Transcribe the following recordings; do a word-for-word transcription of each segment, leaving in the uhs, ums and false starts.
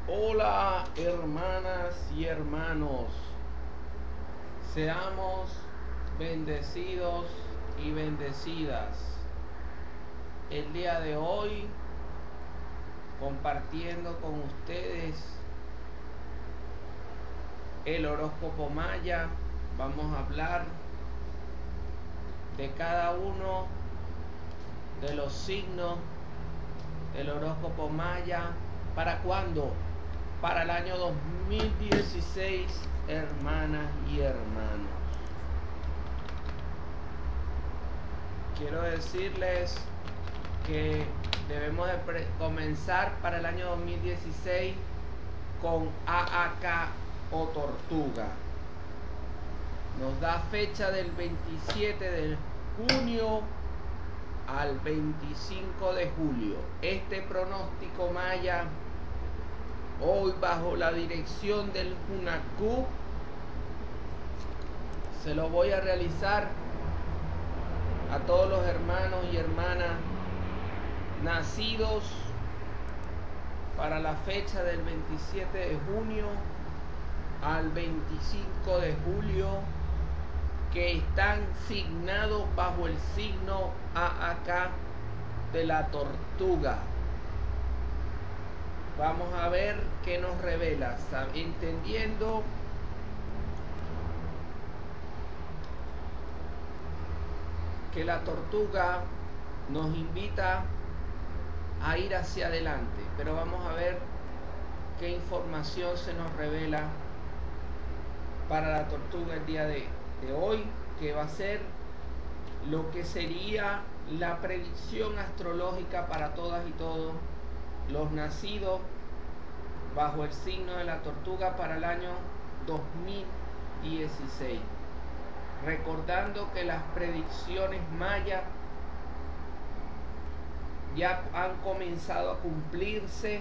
Hola hermanas y hermanos, seamos bendecidos y bendecidas. El día de hoy, compartiendo con ustedes el horóscopo maya, vamos a hablar de cada uno de los signos del horóscopo maya. ¿Para cuándo? Para el año dos mil dieciséis, hermanas y hermanos. Quiero decirles que debemos de comenzar para el año dos mil dieciséis con A A K o Tortuga. Nos da fecha del veintisiete de junio al veinticinco de julio. Este pronóstico maya, hoy bajo la dirección del Hunacú, se lo voy a realizar a todos los hermanos y hermanas nacidos para la fecha del veintisiete de junio al veinticinco de julio, que están signados bajo el signo A A K de la Tortuga. Vamos a ver qué nos revela, entendiendo que la Tortuga nos invita a ir hacia adelante, pero vamos a ver qué información se nos revela para la Tortuga el día de, de hoy, que va a ser lo que sería la predicción astrológica para todas y todos los nacidos bajo el signo de la Tortuga para el año dos mil dieciséis. Recordando que las predicciones mayas ya han comenzado a cumplirse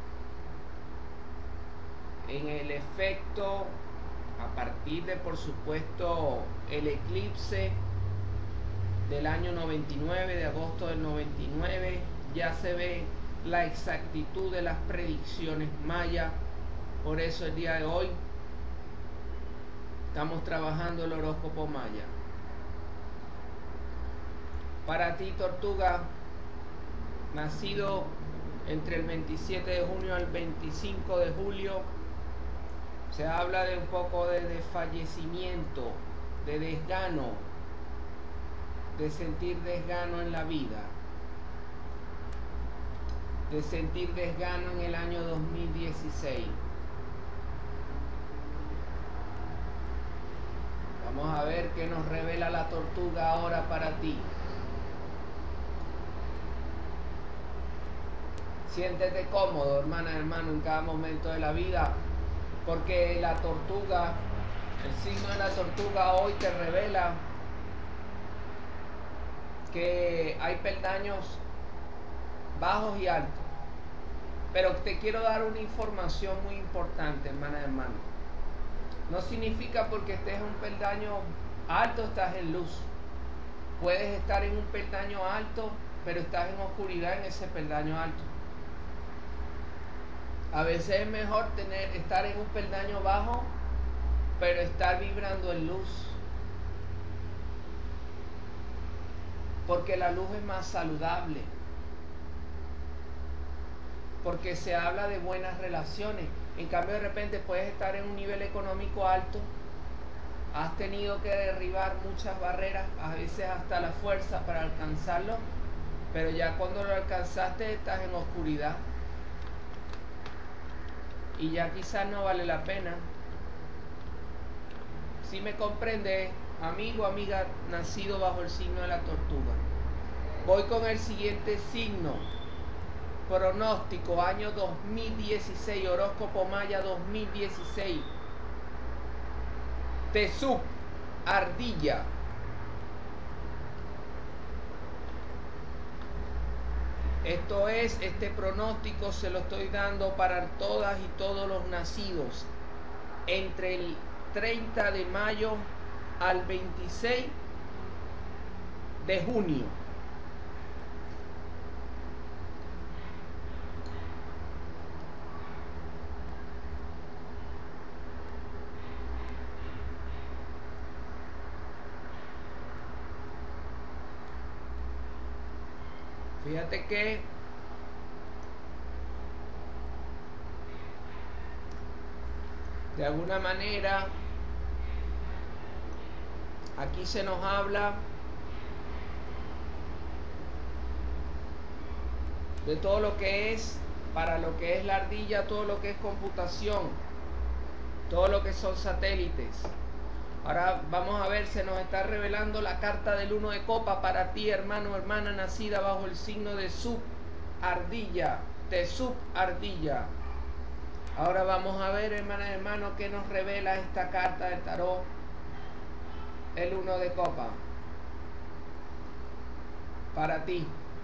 en el efecto a partir de, por supuesto, el eclipse del año noventa y nueve, de agosto del noventa y nueve. Ya se ve la exactitud de las predicciones mayas. Por eso el día de hoy estamos trabajando el horóscopo maya. Para ti, Tortuga, nacido entre el veintisiete de junio al veinticinco de julio, se habla de un poco de desfallecimiento, de desgano, de sentir desgano en la vida, de sentir desgano en el año dos mil dieciséis. Vamos a ver qué nos revela la Tortuga ahora para ti. Siéntete cómodo, hermana, hermano, en cada momento de la vida, porque la Tortuga, el signo de la Tortuga hoy te revela que hay peldaños bajos y altos. Pero te quiero dar una información muy importante, hermana, hermano. No significa porque estés en un peldaño alto estás en luz. Puedes estar en un peldaño alto, pero estás en oscuridad en ese peldaño alto. A veces es mejor tener, estar en un peldaño bajo, pero estar vibrando en luz. Porque la luz es más saludable. Porque se habla de buenas relaciones. En cambio, de repente puedes estar en un nivel económico alto, has tenido que derribar muchas barreras, a veces hasta la fuerza para alcanzarlo, pero ya cuando lo alcanzaste estás en oscuridad y ya quizás no vale la pena. Si me comprende, amigo, amiga, nacido bajo el signo de la Tortuga. Voy con el siguiente signo. Pronóstico año dos mil dieciséis, horóscopo maya dos mil dieciséis. Tezuk, ardilla. Esto es, este pronóstico se lo estoy dando para todas y todos los nacidos entre el treinta de mayo al veintiséis de junio. Fíjate que de alguna manera aquí se nos habla de todo lo que es, para lo que es la ardilla, todo lo que es computación, todo lo que son satélites. Ahora vamos a ver, se nos está revelando la carta del uno de copa para ti, hermano o hermana, nacida bajo el signo de sub-ardilla, de sub-ardilla. Ahora vamos a ver, hermanas y hermanos, qué nos revela esta carta del tarot, el uno de copa, para ti.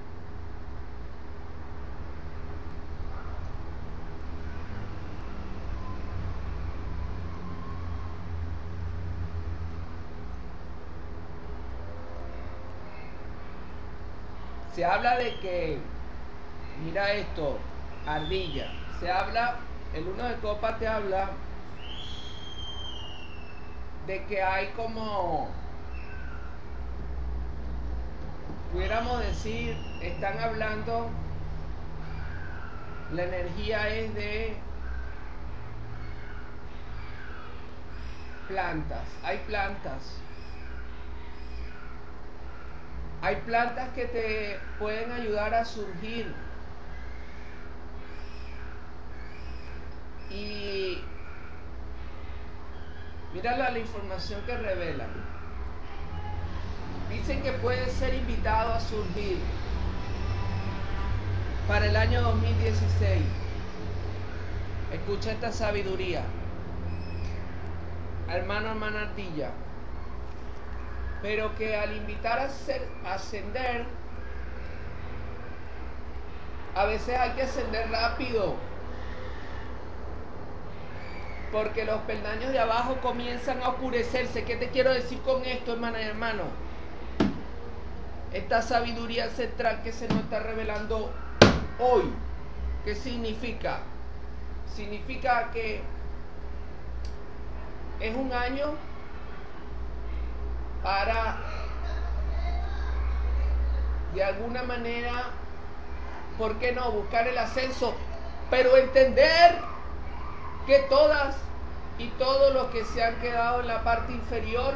Se habla de que, mira esto, ardilla, se habla, el uno de copa te habla de que hay como, pudiéramos decir, están hablando, la energía es de plantas, hay plantas. Hay plantas que te pueden ayudar a surgir. Y mira la, la información que revelan. Dicen que puedes ser invitado a surgir para el año dos mil dieciséis. Escucha esta sabiduría. Hermano, hermana ardilla. Pero que al invitar a, ser, a ascender, a veces hay que ascender rápido, porque los peldaños de abajo comienzan a oscurecerse. ¿Qué te quiero decir con esto, hermana y hermano? Esta sabiduría ancestral que se nos está revelando hoy, ¿qué significa? Significa que es un año para, de alguna manera, ¿por qué no? Buscar el ascenso, pero entender que todas y todos los que se han quedado en la parte inferior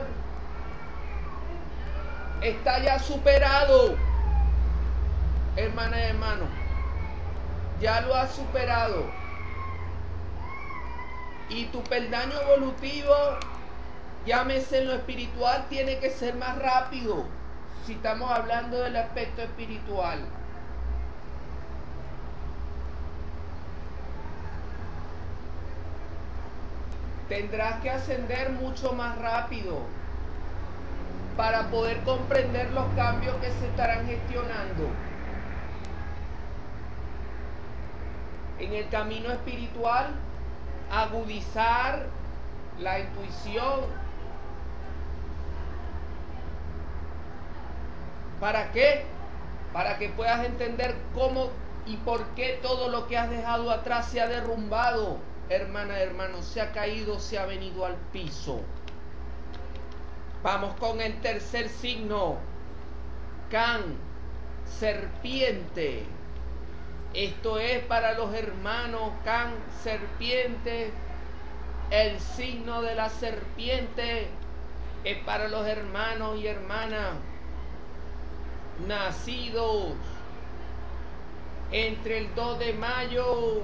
está ya superado, hermana y hermano, ya lo has superado, y tu peldaño evolutivo, llámese en lo espiritual, tiene que ser más rápido, si estamos hablando del aspecto espiritual. Tendrás que ascender mucho más rápido para poder comprender los cambios que se estarán gestionando en el camino espiritual, agudizar la intuición. ¿Para qué? Para que puedas entender cómo y por qué todo lo que has dejado atrás se ha derrumbado, hermana, hermano, se ha caído, se ha venido al piso. Vamos con el tercer signo, Can, serpiente. Esto es para los hermanos Can, serpiente. El signo de la serpiente es para los hermanos y hermanas nacidos entre el dos de mayo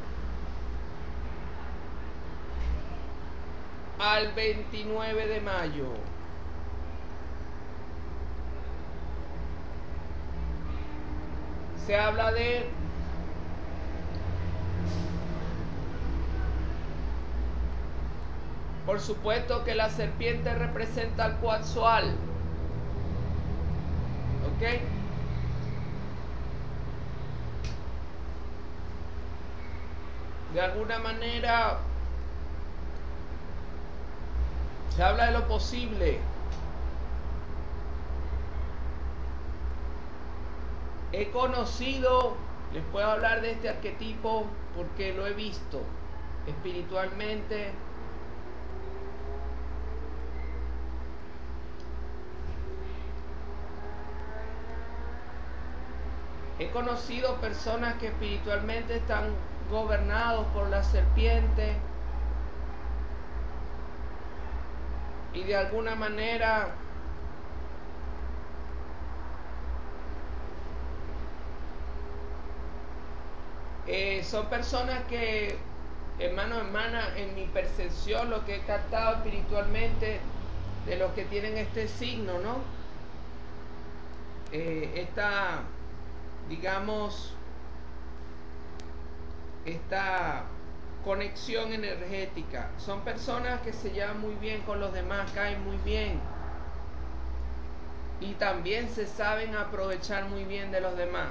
al veintinueve de mayo. Se habla de por supuesto que la serpiente representa al Quetzal. ¿Ok? De alguna manera se habla de lo posible. He conocido, les puedo hablar de este arquetipo porque lo he visto espiritualmente. He conocido personas que espiritualmente están gobernados por la serpiente y de alguna manera eh, son personas que, hermano, hermana, en mi percepción, lo que he captado espiritualmente de los que tienen este signo, ¿no? Eh, esta, digamos, esta conexión energética. Son personas que se llevan muy bien con los demás, caen muy bien. Y también se saben aprovechar muy bien de los demás.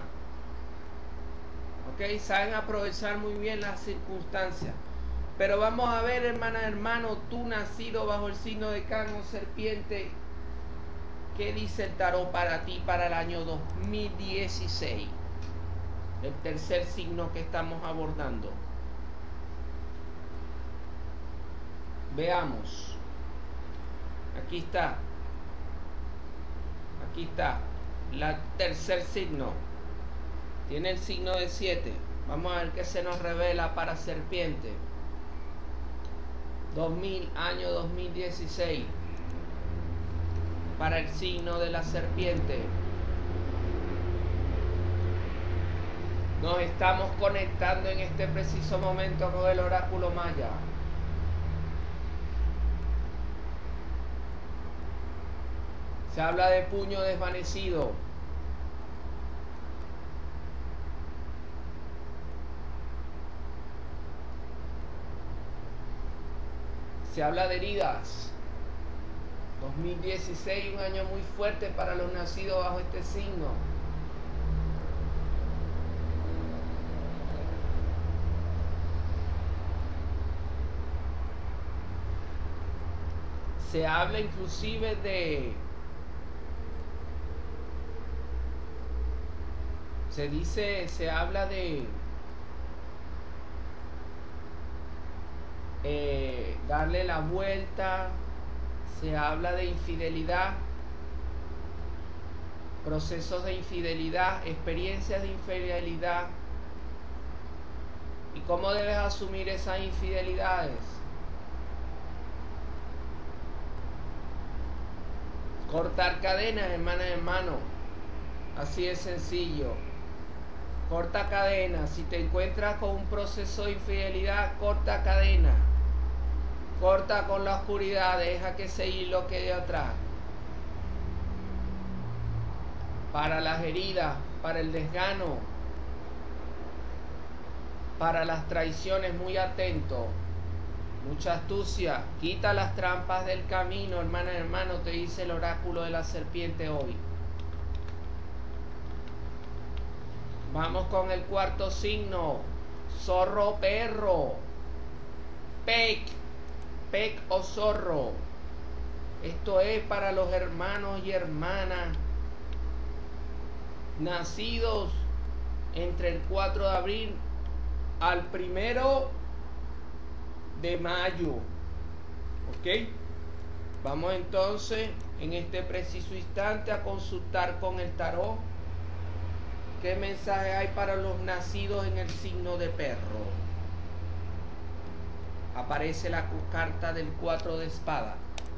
¿Ok? Saben aprovechar muy bien las circunstancias. Pero vamos a ver, hermana, hermano, tú nacido bajo el signo de Cáncer, serpiente, ¿qué dice el tarot para ti para el año dos mil dieciséis? El tercer signo que estamos abordando. Veamos. Aquí está. Aquí está. El tercer signo. Tiene el signo de siete. Vamos a ver qué se nos revela para serpiente. dos mil, año dos mil dieciséis. Para el signo de la serpiente. Nos estamos conectando en este preciso momento con el oráculo maya. Se habla de puño desvanecido. Se habla de heridas. dos mil dieciséis, un año muy fuerte para los nacidos bajo este signo. Se habla inclusive de... Se dice, se habla de... Eh, darle la vuelta. Se habla de infidelidad. Procesos de infidelidad, experiencias de infidelidad. ¿Y cómo debes asumir esas infidelidades? Cortar cadenas, hermana y hermano. Así de sencillo. Corta cadena. Si te encuentras con un proceso de infidelidad, corta cadena. Corta con la oscuridad. Deja que ese hilo quede atrás. Para las heridas, para el desgano, para las traiciones, muy atento. Mucha astucia. Quita las trampas del camino, hermana y hermano, te dice el oráculo de la serpiente hoy. Vamos con el cuarto signo. Zorro, perro. Pec. Pec o zorro. Esto es para los hermanos y hermanas nacidos entre el cuatro de abril al primero de mayo. ¿Ok? Vamos entonces en este preciso instante a consultar con el tarot qué mensaje hay para los nacidos en el signo de perro. Aparece la carta del cuatro de espada,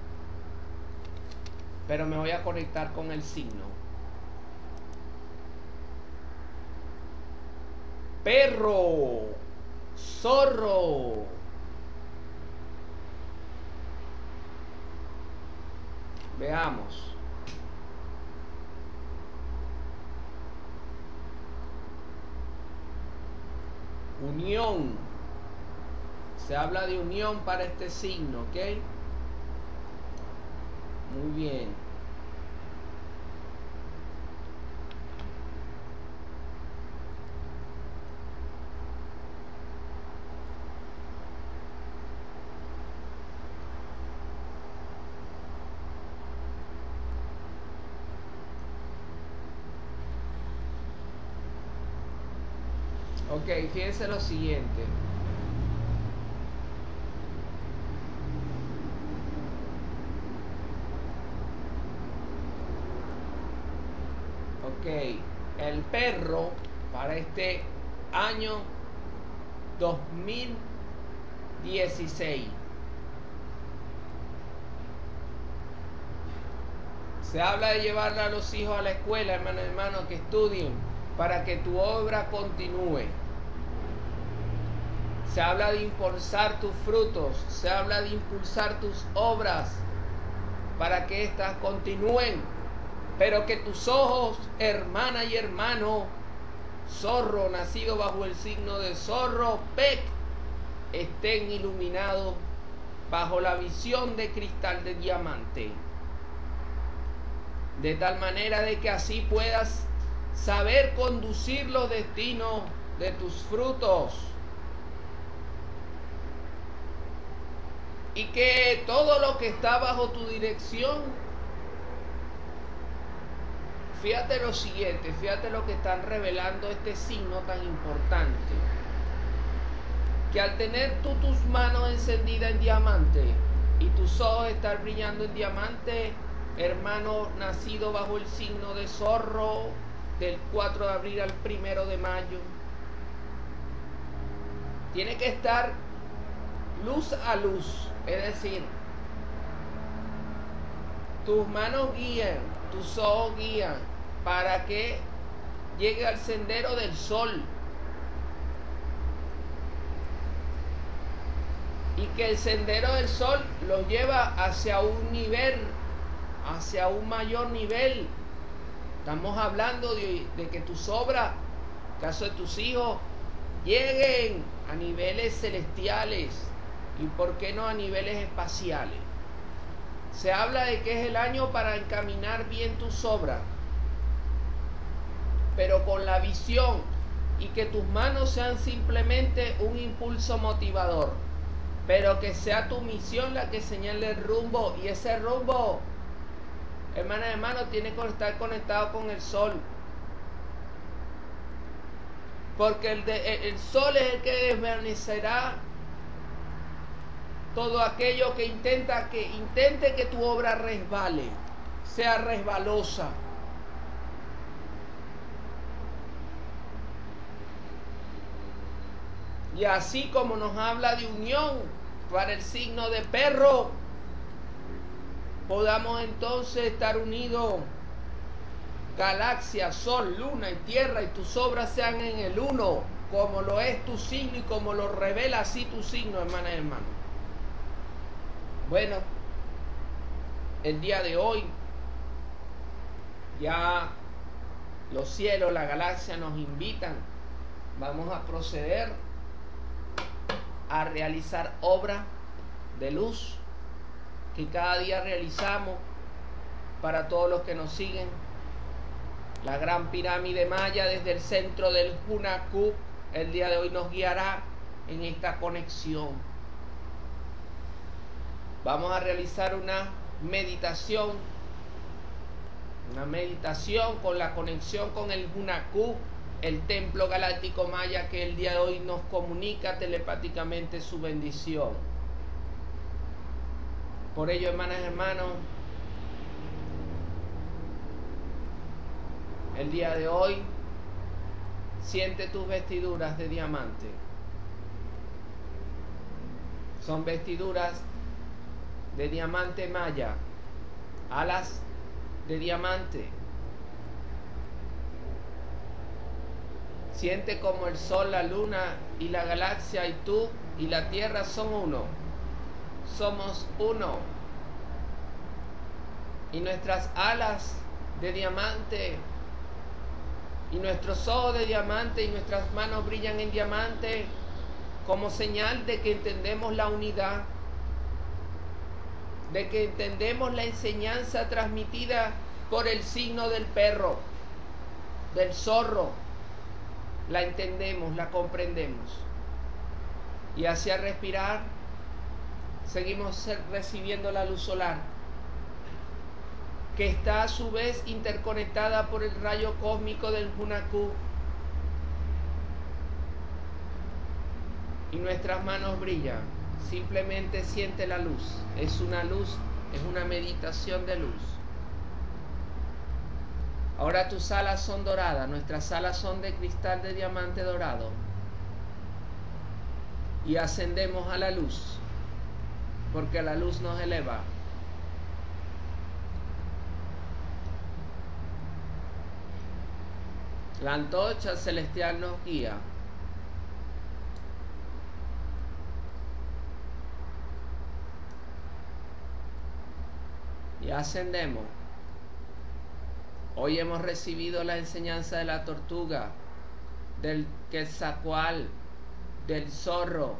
pero me voy a conectar con el signo. Perro, zorro. Veamos. Unión. Se habla de unión para este signo, ¿ok? Muy bien. Ok, fíjense lo siguiente. Ok, el perro para este año dos mil dieciséis. Se habla de llevar a los hijos a la escuela, hermano, hermano, que estudien para que tu obra continúe. Se habla de impulsar tus frutos, se habla de impulsar tus obras para que éstas continúen, pero que tus ojos, hermana y hermano, zorro nacido bajo el signo de zorro, Pec, estén iluminados bajo la visión de cristal de diamante, de tal manera de que así puedas saber conducir los destinos de tus frutos, y que todo lo que está bajo tu dirección, fíjate lo siguiente, fíjate lo que están revelando este signo tan importante, que al tener tú tus manos encendidas en diamante y tus ojos estar brillando en diamante, hermano nacido bajo el signo de zorro, del cuatro de abril al primero de mayo, tiene que estar luz a luz, es decir, tus manos guían, tus ojos guían para que llegue al sendero del sol, y que el sendero del sol los lleva hacia un nivel, hacia un mayor nivel. Estamos hablando de, de que tus obras, en caso de tus hijos, lleguen a niveles celestiales, y por qué no a niveles espaciales. Se habla de que es el año para encaminar bien tus obras, pero con la visión, y que tus manos sean simplemente un impulso motivador, pero que sea tu misión la que señale el rumbo, y ese rumbo, hermanas y hermanos, tiene que estar conectado con el sol, porque el, de, el, el sol es el que desvanecerá todo aquello que intenta que intente que tu obra resbale, sea resbalosa. Y así como nos habla de unión para el signo de perro, podamos entonces estar unidos, galaxia, sol, luna y tierra, y tus obras sean en el uno, como lo es tu signo y como lo revela así tu signo, hermanas y hermanos. Bueno, el día de hoy ya los cielos, la galaxia nos invitan. Vamos a proceder a realizar obra de luz que cada día realizamos para todos los que nos siguen. La gran pirámide maya desde el centro del Hunahku el día de hoy nos guiará en esta conexión. Vamos a realizar una meditación, una meditación con la conexión con el Hunahku, el templo galáctico maya, que el día de hoy nos comunica telepáticamente su bendición. Por ello, hermanas y hermanos, el día de hoy siente tus vestiduras de diamante. Son vestiduras de diamante maya, alas de diamante. Siente como el sol, la luna y la galaxia y tú y la tierra son uno. Somos uno. Y nuestras alas de diamante y nuestros ojos de diamante y nuestras manos brillan en diamante como señal de que entendemos la unidad, de que entendemos la enseñanza transmitida por el signo del perro, del zorro. La entendemos, la comprendemos. Y hacia respirar, seguimos recibiendo la luz solar, que está a su vez interconectada por el rayo cósmico del Hunahku. Y nuestras manos brillan. Simplemente siente la luz. Es una luz, es una meditación de luz. Ahora tus alas son doradas, nuestras alas son de cristal de diamante dorado. Y ascendemos a la luz, porque la luz nos eleva. La antorcha celestial nos guía. Y ascendemos. Hoy hemos recibido la enseñanza de la tortuga, del quetzalcóatl, del zorro,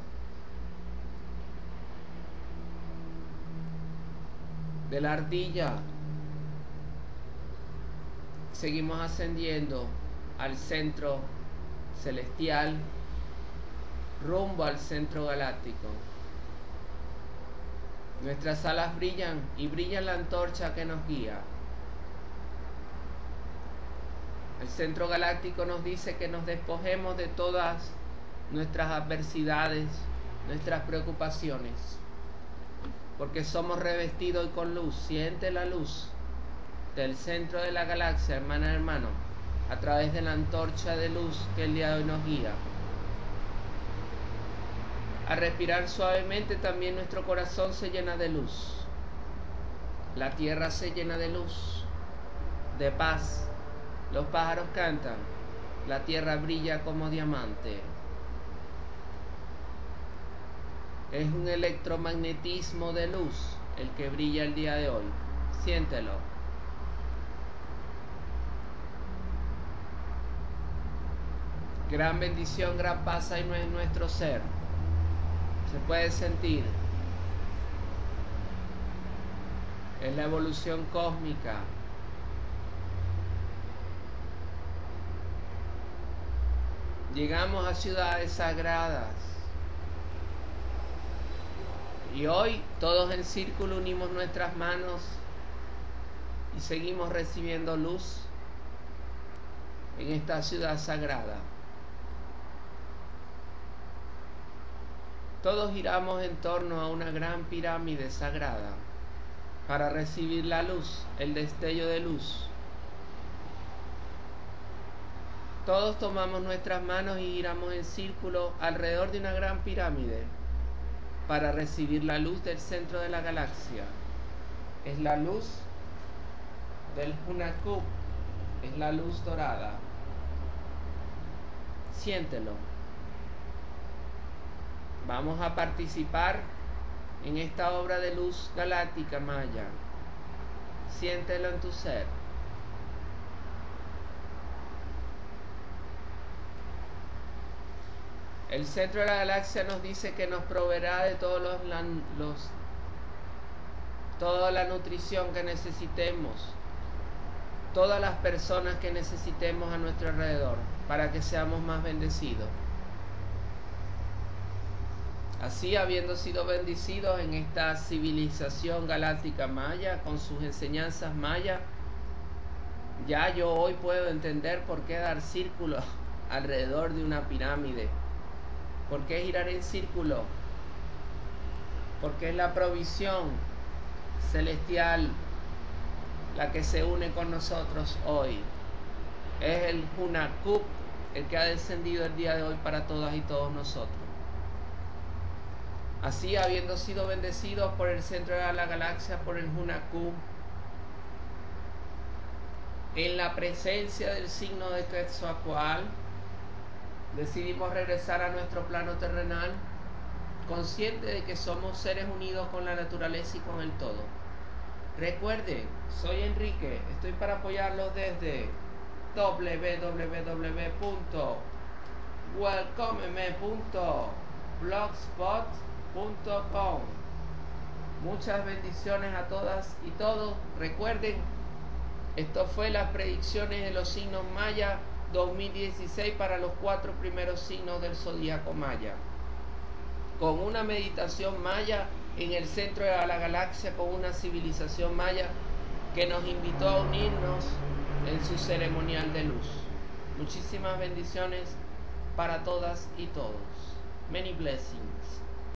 de la ardilla. Seguimos ascendiendo al centro celestial, rumbo al centro galáctico. Nuestras alas brillan y brilla la antorcha que nos guía. El centro galáctico nos dice que nos despojemos de todas nuestras adversidades, nuestras preocupaciones, porque somos revestidos y con luz. Siente la luz del centro de la galaxia, hermana, hermano, a través de la antorcha de luz que el día de hoy nos guía. Al respirar suavemente también nuestro corazón se llena de luz. La tierra se llena de luz, de paz. Los pájaros cantan. La tierra brilla como diamante. Es un electromagnetismo de luz el que brilla el día de hoy. Siéntelo. Gran bendición, gran paz hay en nuestro ser. Se puede sentir. Es la evolución cósmica. Llegamos a ciudades sagradas. Y hoy todos en círculo unimos nuestras manos y seguimos recibiendo luz en esta ciudad sagrada. Todos giramos en torno a una gran pirámide sagrada para recibir la luz, el destello de luz. Todos tomamos nuestras manos y giramos en círculo alrededor de una gran pirámide para recibir la luz del centro de la galaxia. Es la luz del Hunahpu, es la luz dorada. Siéntelo. Vamos a participar en esta obra de luz galáctica maya. Siéntelo en tu ser. El centro de la galaxia nos dice que nos proveerá de todos los, los toda la nutrición que necesitemos, todas las personas que necesitemos a nuestro alrededor para que seamos más bendecidos. Así, habiendo sido bendecidos en esta civilización galáctica maya, con sus enseñanzas mayas, ya yo hoy puedo entender por qué dar círculo alrededor de una pirámide, por qué girar en círculo, porque es la provisión celestial la que se une con nosotros hoy. Es el Hunahpu el que ha descendido el día de hoy para todas y todos nosotros. Así, habiendo sido bendecidos por el centro de la galaxia, por el Hunahpu, en la presencia del signo de Quetzalcóatl, decidimos regresar a nuestro plano terrenal, conscientes de que somos seres unidos con la naturaleza y con el todo. Recuerden, soy Enrique, estoy para apoyarlos desde w w w punto welcomeme punto blogspot punto com. Muchas bendiciones a todas y todos. Recuerden, esto fue las predicciones de los signos maya dos mil dieciséis para los cuatro primeros signos del zodíaco maya, con una meditación maya en el centro de la galaxia, con una civilización maya que nos invitó a unirnos en su ceremonial de luz. Muchísimas bendiciones para todas y todos. Many blessings.